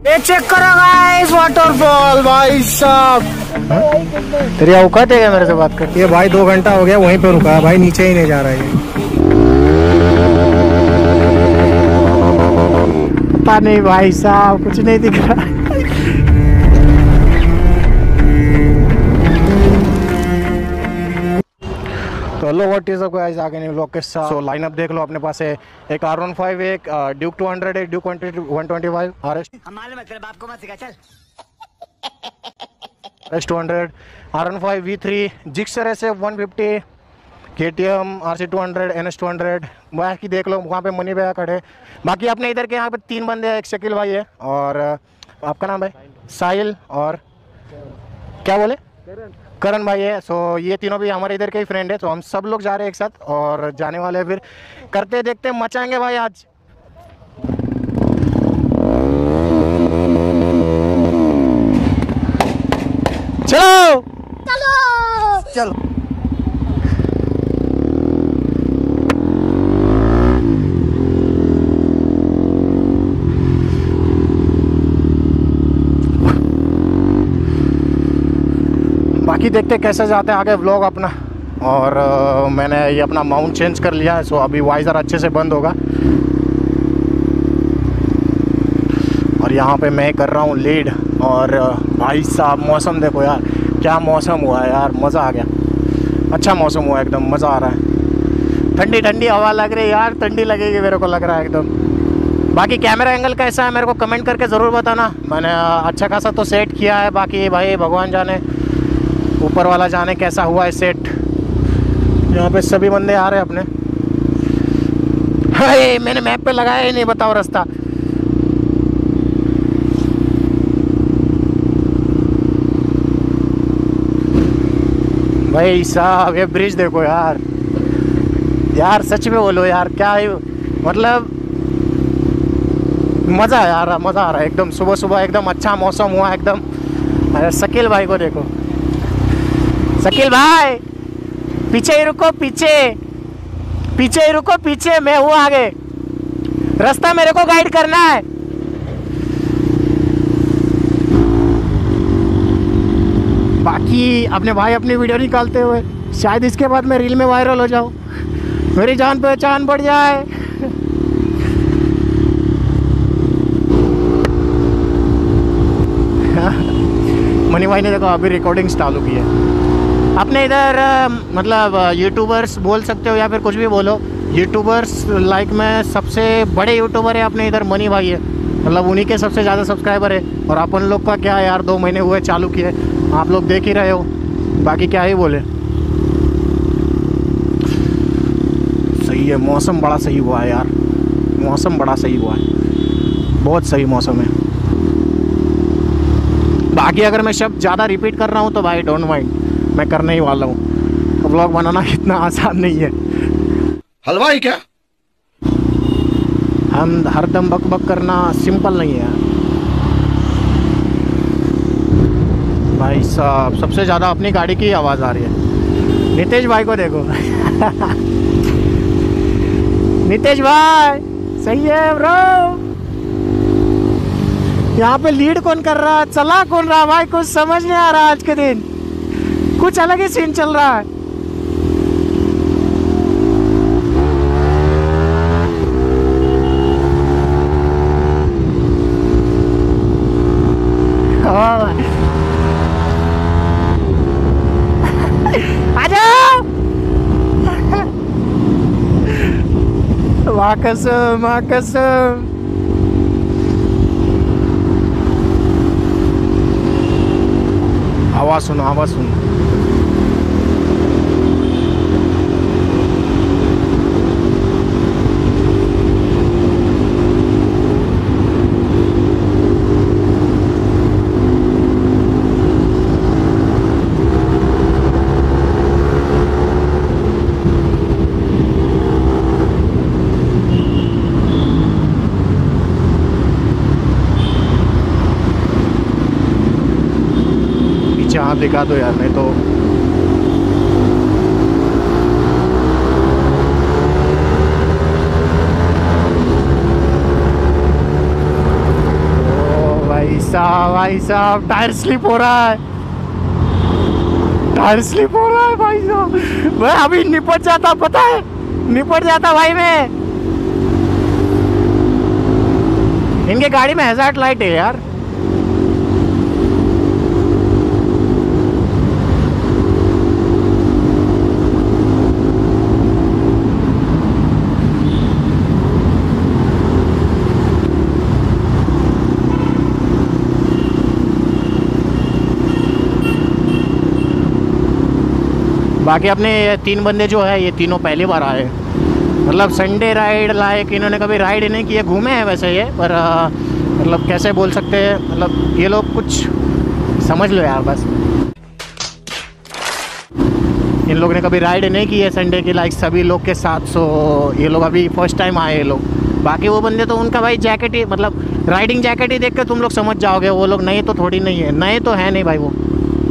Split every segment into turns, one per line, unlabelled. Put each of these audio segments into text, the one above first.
ये चेक करो guys, waterfall भाई साहब। तेरी औकात है क्या मेरे से बात कर? ये भाई 2 घंटा हो गया वहीं पे रुका है भाई, नीचे ही नहीं जा रहा है। पता नहीं भाई साहब, कुछ नहीं दिख रहा। तो hello what is up guys, आगे नहीं व्लॉग के साथ। सो लाइनअप देख लो अपने पास है, एक R15, एक ड्यूक 200, एक ड्यूक 125 RS।
हमारे मतलब आपको मत सिखा चल।
RS 200, R15 V3, Gixxer SF 150, KTM RC 200, NS 200। बाकी देख लो वहाँ पे मनी भैया खड़े। बाकी अपने इधर के यहाँ पे 3 बंदे हैं, एक शकील भाई है और आपका नाम है साहिल और क्या बोले करण भाई है। सो ये तीनों भी हमारे इधर के ही फ्रेंड है। तो हम सब लोग जा रहे हैं एक साथ और जाने वाले हैं, फिर करते देखते मचाएंगे भाई आज। चलो चलो चलो। बाकी देखते कैसे जाते हैं आगे व्लॉग अपना। और मैंने ये अपना माउंट चेंज कर लिया है, सो अभी वाइज़र अच्छे से बंद होगा। और यहाँ पे मैं कर रहा हूँ लीड। और भाई साहब मौसम देखो यार, क्या मौसम हुआ है यार, मज़ा आ गया। अच्छा मौसम हुआ है एकदम, मज़ा आ रहा है। ठंडी ठंडी हवा लग रही है यार, ठंडी लगेगी मेरे को लग रहा है एकदम। बाकी कैमरा एंगल कैसा है मेरे को कमेंट करके ज़रूर बताना। मैंने अच्छा खासा तो सेट किया है, बाकी भाई भगवान जाने, ऊपर वाला जाने कैसा हुआ है सेट। यहाँ पे सभी बंदे आ रहे हैं अपने। हाय मैंने मैप पे लगाया ही नहीं, बताओ रास्ता। भाई साहब ये ब्रिज देखो यार, यार सच में बोलो यार, क्या है मतलब मज़ा है यार, मज़ा आ रहा है एकदम। सुबह सुबह एकदम अच्छा मौसम हुआ एकदम। अरे शकील भाई को देखो, शकील भाई पीछे ही रुको, पीछे पीछे ही रुको, पीछे मैं हूँ आगे, रास्ता मेरे को गाइड करना है। बाकी अपने भाई अपनी वीडियो निकालते हुए शायद इसके बाद मैं रील में वायरल हो जाऊँ, मेरी जान पहचान बढ़ जाए। मनी भाई ने देखो अभी रिकॉर्डिंग चालू की है। अपने इधर मतलब यूट्यूबर्स बोल सकते हो या फिर कुछ भी बोलो, यूट्यूबर्स लाइक में सबसे बड़े यूट्यूबर है अपने इधर मनी भाई है, मतलब उन्हीं के सबसे ज़्यादा सब्सक्राइबर है। और अपन लोग का क्या यार, 2 महीने हुए चालू किए, आप लोग देख ही रहे हो। बाकी क्या ही बोले, सही है। मौसम बड़ा सही हुआ है यार, मौसम बड़ा सही हुआ है, बहुत सही मौसम है। बाकी अगर मैं शब्द ज़्यादा रिपीट कर रहा हूँ तो भाई डोंट माइंड, मैं करने ही वाला हूँ। व्लॉग बनाना इतना आसान नहीं है।
हलवाई क्या
हम हरदम बक बक करना सिंपल नहीं है भाई साहब। सबसे ज़्यादा अपनी गाड़ी की आवाज़ आ रही है। नितेश भाई को देखो नितेश भाई सही है ब्रो। यहाँ पे लीड कौन कर रहा है, चला कौन रहा भाई, कुछ समझ नहीं आ रहा। आज के दिन कुछ अलग ही सीन चल रहा है। आ जाओ माँ कसम, माँ कसम। आवाज़ सुनो, आवाज़ सुनो। हाथ दिखा दो यार, नहीं तो ओ भाई भाई साहब टायर स्लिप हो रहा है, टायर स्लिप हो रहा है भाई साहब। मैं अभी निपट जाता, पता है, निपट जाता भाई मैं। इनके गाड़ी में हैजार्ड लाइट है यार। बाकी अपने ये 3 बंदे जो है ये तीनों पहली बार आए, मतलब संडे राइड लाइक इन्होंने कभी राइड नहीं किए, घूमे हैं वैसे ये, पर मतलब कैसे बोल सकते हैं, मतलब ये लोग कुछ समझ लो यार बस। इन लोग ने कभी राइड नहीं की है संडे की लाइक सभी लोग के साथ, सो ये लोग अभी फर्स्ट टाइम आए ये लोग। बाकी वो बंदे तो उनका भाई जैकेट ही, मतलब राइडिंग जैकेट ही देख कर तुम लोग समझ जाओगे, वो लोग नए तो थोड़ी नहीं है, नए तो है नहीं भाई वो।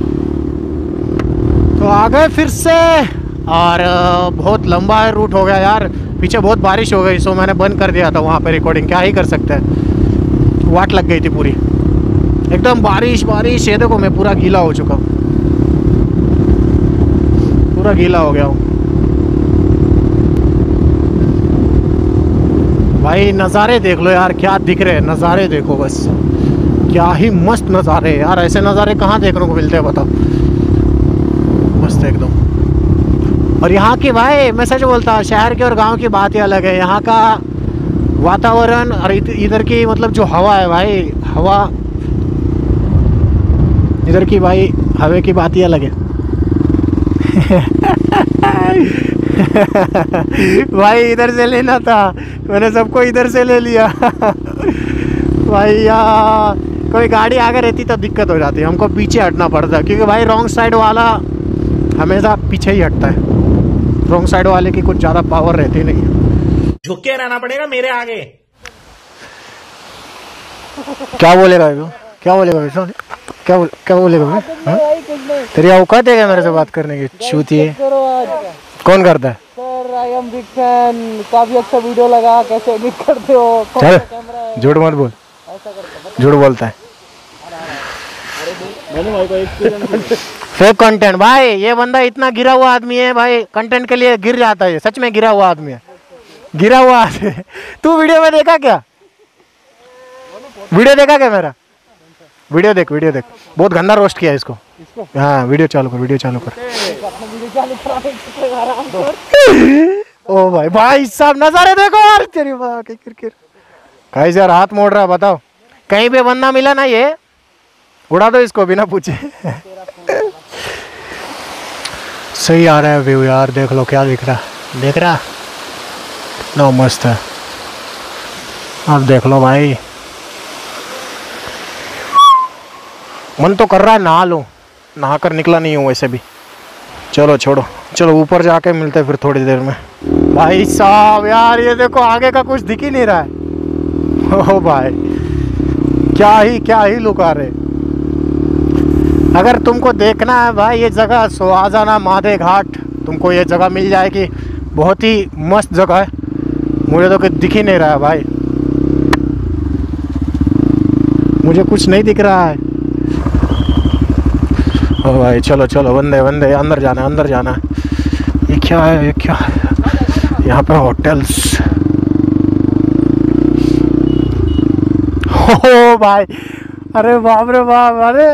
तो आ गए फिर से, और बहुत लंबा रूट हो गया यार, पीछे बहुत बारिश हो गई, सो मैंने बंद कर दिया था वहाँ पे रिकॉर्डिंग, क्या ही कर सकते हैं, वाट लग गई थी पूरी एकदम, बारिश बारिश। ये देखो मैं पूरा गीला हो चुका हूँ, पूरा गीला हो गया हूँ भाई। नज़ारे देख लो यार, क्या दिख रहे हैं नज़ारे, देखो बस, क्या ही मस्त नज़ारे यार। ऐसे नज़ारे कहाँ देखने को मिलते हैं बताओ, मस्त एकदम। और यहाँ की भाई मैं सच बोलता हूँ, शहर के और गांव की बात ही अलग है। यहाँ का वातावरण और इधर की मतलब जो हवा है भाई, हवा इधर की भाई, हवा की बात ही अलग है। भाई इधर से लेना था, मैंने सबको इधर से ले लिया। भाई यार कोई गाड़ी आगे रहती तो दिक्कत हो जाती, हमको पीछे हटना पड़ता, क्योंकि भाई रॉन्ग साइड वाला हमेशा पीछे ही हटता है, रॉन्ग साइड वाले की कुछ ज़्यादा पावर रहती नहीं है।
झुक के रहना पड़ेगा मेरे आगे।
क्या बोलेगा वो, क्या बोलेगा वैसा, क्या बोलेगा भाई? तेरी औकात है क्या मेरे से बात करने की? छूती है। कौन करता है?
Sir I am big fan, काफी अच्छा वीडियो लगा, कैसे एडिट करते हो,
चल झूठ मत बोल, झूठ बोलता है। फेक कंटेंट भाई, ये बंदा इतना गिरा हुआ आदमी है भाई, कंटेंट के लिए गिर जाता है, सच में गिरा हुआ आदमी है, गिरा हुआ आदमी। तू वीडियो में देखा क्या? वीडियो देखा क्या मेरा? वीडियो देख, वीडियो देख, बहुत गंदा रोस्ट किया इसको। हाँ वीडियो चालू कर, वीडियो चालू कर। ओ भाई, भाई साहब नजारे देखो यार, तेरी बात की किरकिर। कैसे यार हाथ मोड़ रहा है बताओ, कहीं पे बंदा मिला ना ये उड़ा दो इसको बिना पूछे। सही आ रहा है व्यू यार, देख लो क्या दिख रहा, देख रहा नो मस्त है। अब देख लो भाई, मन तो कर रहा है नहा लो, नहा कर निकला नहीं हूँ वैसे भी। चलो छोड़ो, चलो ऊपर जाके मिलते हैं फिर थोड़ी देर में। भाई साहब यार ये देखो आगे का कुछ दिख ही नहीं रहा है। ओ भाई क्या ही लुक आ रहे। अगर तुमको देखना है भाई ये जगह, सो आ जाना महादेव घाट, तुमको ये जगह मिल जाएगी, बहुत ही मस्त जगह है। मुझे तो कुछ दिख ही नहीं रहा है भाई, मुझे कुछ नहीं दिख रहा है। ओ भाई चलो चलो, बंदे बंदे अंदर जाना है, अंदर जाना है। ये क्या है, ये क्या है? यहाँ पे होटल्स। हो भाई, अरे बाप रे बाप, अरे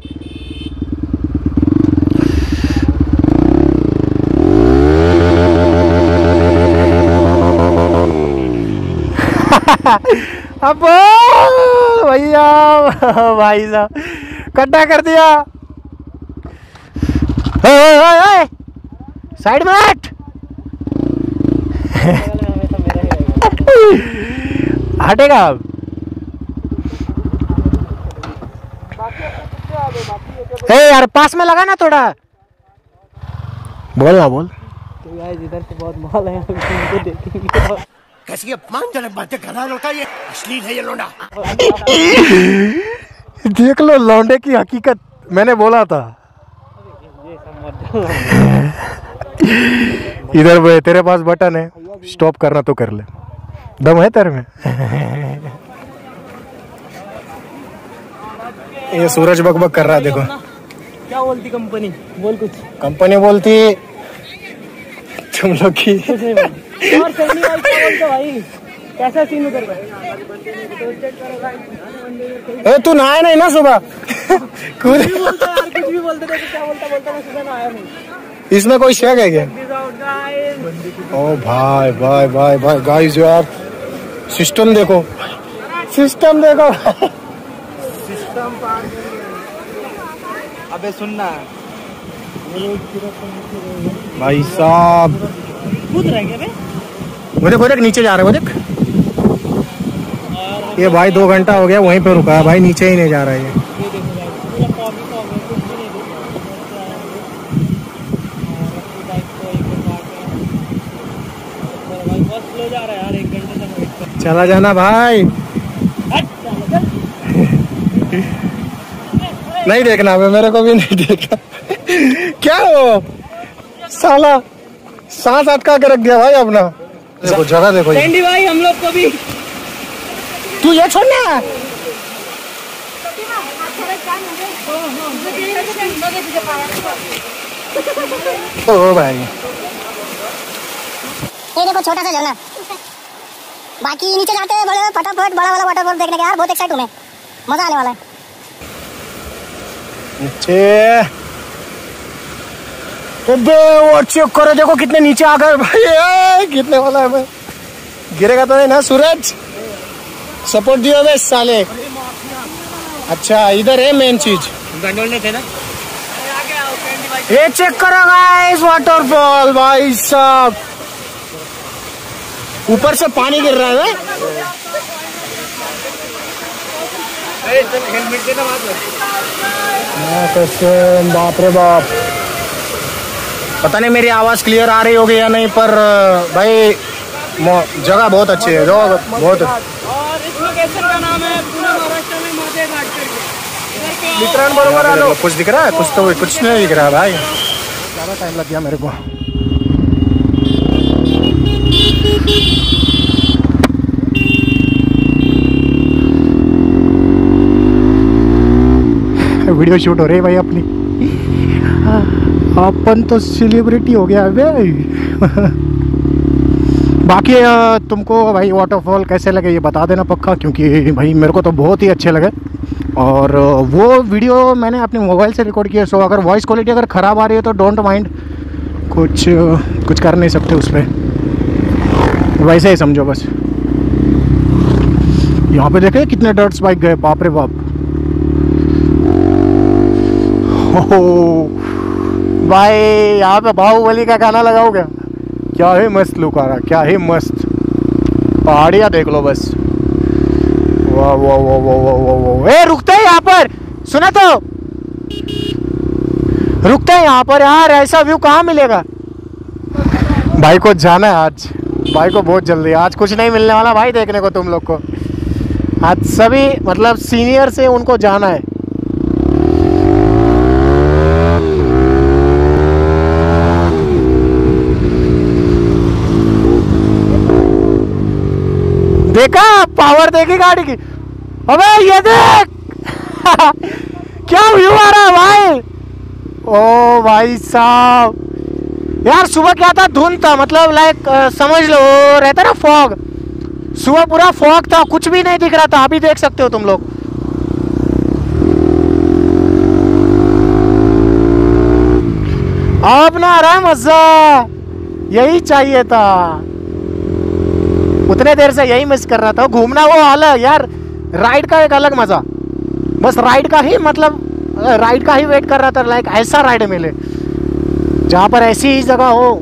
अब भैया भाई साहब कट्टा कर दिया। साइड में हट। हटेगा अब। यार पास में लगा ना थोड़ा, बोल ना बोल।
तो गाइस इधर से बहुत माल है, उनको देखेंगे।
कैसी अपमानजनक बातें कर रहा है लड़का, ये अश्लील है ये लोंडा।
देख लो लौंडे की हकीकत, मैंने बोला था। इधर भाई तेरे पास बटन है, स्टॉप करना तो कर ले, दम है तेरे में। ये सूरज बकबक कर रहा है, देखो।
क्या बोलती कंपनी? बोल कुछ।
कंपनी बोलती तुम लोग की।
और सनी भाई क्या बोलते भाई? कैसा सीन उधर का?
तू नहाया नहीं ना सुबह?
कुछ भी बोलता यार, कुछ भी बोलते थे। क्या बोलता मैं सुबह नहाया नहीं।
इसमें कोई शक है क्या? ओ भाई भाई भाई भाई गाइस यार, सिस्टम देखो, सिस्टम देखो।
अबे सुनना
भाई साहब,
कूद रहे क्या बे?
वो देख नीचे जा रहा है, वो देख। ये भाई 2 घंटा हो गया वहीं पे रुका है भाई, नीचे ही नहीं जा रहा है ये। चला जाना भाई। नहीं देखना मैं, मेरे को भी नहीं देखना। क्या हो साला, सांस अटका के रख दिया भाई अपना। देखो जगह देखो
सैंडी भाई, हम लोग को भी।
तू ये छोड़ना। ओ भाई
ये देखो छोटा सा झरना, बाकी नीचे जाते हैं बड़े फटाफट बड़ा वाला वाटरफॉल देखने के। यार बहुत एक्साइट हूँ मैं, मजा आने वाला है।
नीचे वो चेक करो, देखो कितने नीचे आ गए भाई। गिरने वाला है मैं, गिरेगा तो नहीं ना सूरज? सपोर्ट दियो बे साले। अच्छा इधर है मेन चीज,
थे ना।
ये चेक करो गाइस, वाटरफॉल भाई साहब, ऊपर से पानी गिर रहा है। बाप रे बाप, पता नहीं मेरी आवाज क्लियर आ रही होगी या नहीं, पर भाई जगह बहुत अच्छी है, जगह बहुत।
और इस लोकेशन का नाम है पुणे महाराष्ट्र में माते घाट करके।
बरोबर आ लो। कुछ दिख रहा है? कुछ तो कुछ नहीं दिख रहा है भाई, ज़्यादा टाइम लग गया मेरे को। वीडियो शूट हो रही है भाई अपनी, अपन तो सेलिब्रिटी हो गया भाई। बाकी तुमको भाई वाटरफॉल कैसे लगे ये बता देना पक्का, क्योंकि भाई मेरे को तो बहुत ही अच्छे लगे। और वो वीडियो मैंने अपने मोबाइल से रिकॉर्ड किया, सो अगर वॉइस क्वालिटी अगर ख़राब आ रही है तो डोंट माइंड, कुछ कर नहीं सकते उस पर, वैसे ही समझो बस। यहाँ पे देखे कितने डर्ट्स बाइक गए, बाप रे बाप। हो भाई यहाँ पे बाहुबली का गाना लगाओ क्या ही मस्त लुक आ रहा, क्या ही मस्त। पहाड़ियाँ देख लो बस, वाह वाह वाह वाह वाह वाह वाह। ए रुकते हैं यहाँ पर, सुना तो, रुकते हैं यहाँ पर यार, ऐसा व्यू कहाँ मिलेगा। भाई को जाना है आज, भाई को बहुत जल्दी, आज कुछ नहीं मिलने वाला भाई देखने को तुम लोग को। आज सभी मतलब सीनियर से उनको जाना है। देखा पावर देखी गाड़ी की, अबे ये देख। क्या व्यू आ रहा है भाई, ओ भाई साहब। यार सुबह क्या था, धुंध था, मतलब लाइक समझ लो रहता ना फॉग, सुबह पूरा फॉग था, कुछ भी नहीं दिख रहा था। अभी देख सकते हो तुम लोग। अब ना आ रहा है मजा, यही चाहिए था। उतने देर से यही मिस कर रहा था, घूमना वो अलग यार, राइड का एक अलग मजा। बस राइड का ही मतलब, राइड का ही वेट कर रहा था, लाइक ऐसा राइड मिले जहाँ पर ऐसी ही जगह हो।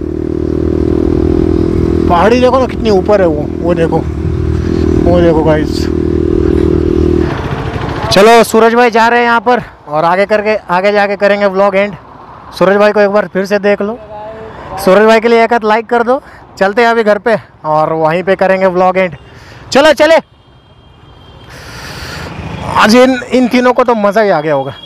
पहाड़ी देखो ना कितनी ऊपर है, वो देखो गाइस। चलो सूरज भाई जा रहे हैं यहाँ पर, और आगे जाके करेंगे व्लॉग एंड। सूरज भाई को एक बार फिर से देख लो, सूरज भाई के लिए एक हाथ लाइक कर दो। चलते हैं अभी घर पे और वहीं पे करेंगे व्लॉग एंड। चलो चले, आज इन तीनों को तो मज़ा ही आ गया होगा।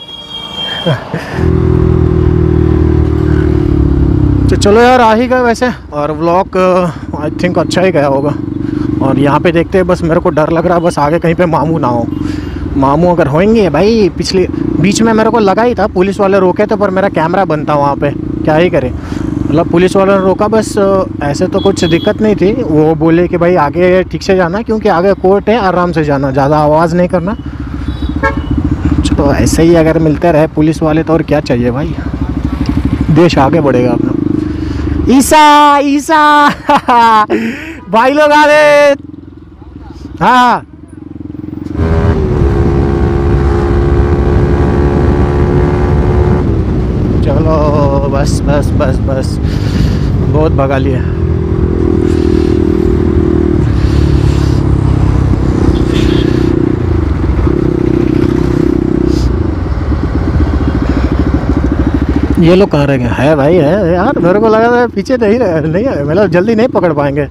तो चलो यार, आ ही गए वैसे, और व्लॉग आई थिंक अच्छा ही गया होगा। और यहाँ पे देखते हैं, बस मेरे को डर लग रहा है बस आगे कहीं पे मामू ना हो, मामू अगर होंगे भाई, पिछले बीच में मेरे को लगा ही था, पुलिस वाले रोके थे पर मेरा कैमरा बंद था वहाँ पे, क्या ही करे। मतलब पुलिस वालों ने रोका बस, ऐसे तो कुछ दिक्कत नहीं थी। वो बोले कि भाई आगे ठीक से जाना क्योंकि आगे कोर्ट है, आराम से जाना, ज़्यादा आवाज़ नहीं करना। चलो ऐसे ही अगर मिलते रहे पुलिस वाले तो और क्या चाहिए भाई, देश आगे बढ़ेगा अपना। ईसा ईसा भाई लोग आ रहे। हाँ चलो बस बस बस बस, बहुत भगा लिया। ये लोग कहाँ रह गए है भाई, है यार, मेरे को लगा था पीछे नहीं है, मतलब जल्दी नहीं पकड़ पाएंगे।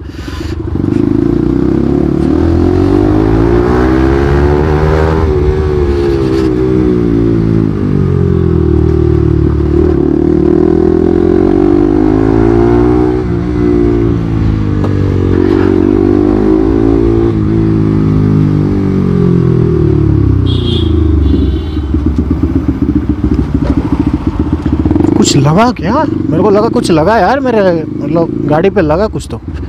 कुछ लगा क्या, मेरे को लगा कुछ लगा यार, मेरे मतलब गाड़ी पे लगा कुछ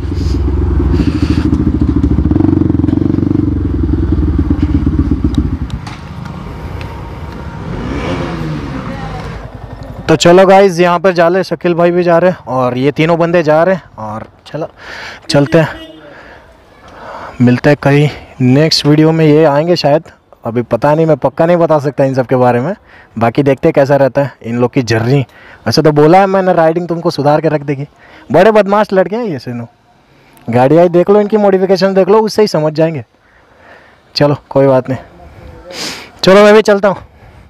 तो चलो गाइज, यहाँ पर जा रहे, शकील भाई भी जा रहे हैं और ये तीनों बंदे जा रहे हैं। और चलो चलते हैं, मिलते हैं कहीं नेक्स्ट वीडियो में। ये आएंगे शायद, अभी पता नहीं, मैं पक्का नहीं बता सकता इन सब के बारे में। बाकी देखते हैं कैसा रहता है इन लोग की जर्नी। वैसे तो बोला है मैंने, राइडिंग तुमको सुधार के रख देगी। बड़े बदमाश लड़के हैं ये सेनो। गाड़ी आई देख लो, इनकी मॉडिफिकेशन देख लो, उससे ही समझ जाएंगे। चलो कोई बात नहीं, चलो मैं भी चलता हूँ।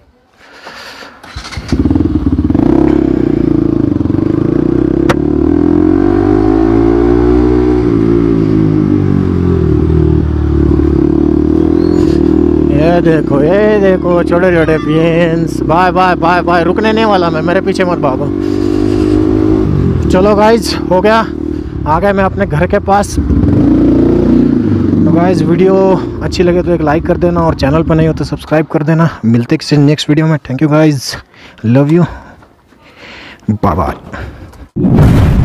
ये देखो छोटे छोटे beans. Bye bye bye bye, रुकने नहीं वाला मैं, मेरे पीछे मत भागो। चलो गाइज, हो गया, आ गया मैं अपने घर के पास। तो गाइज वीडियो अच्छी लगे तो एक लाइक कर देना और चैनल पर नहीं हो तो सब्सक्राइब कर देना। मिलते किसी नेक्स्ट वीडियो में। Thank you guys, love you, bye bye.